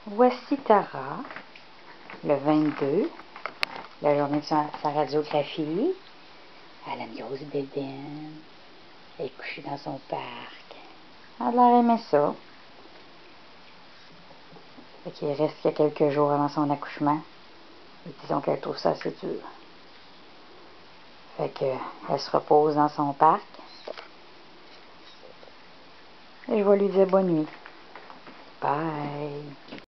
Voici Tara, le 22, la journée de sa radiographie. Elle a une grosse bédaine. Elle est couchée dans son parc. Elle a aimé ça. Fait qu'il reste qu'il y a quelques jours avant son accouchement. Et disons qu'elle trouve ça assez dur. Fait qu'elle se repose dans son parc. Et je vais lui dire bonne nuit. Bye!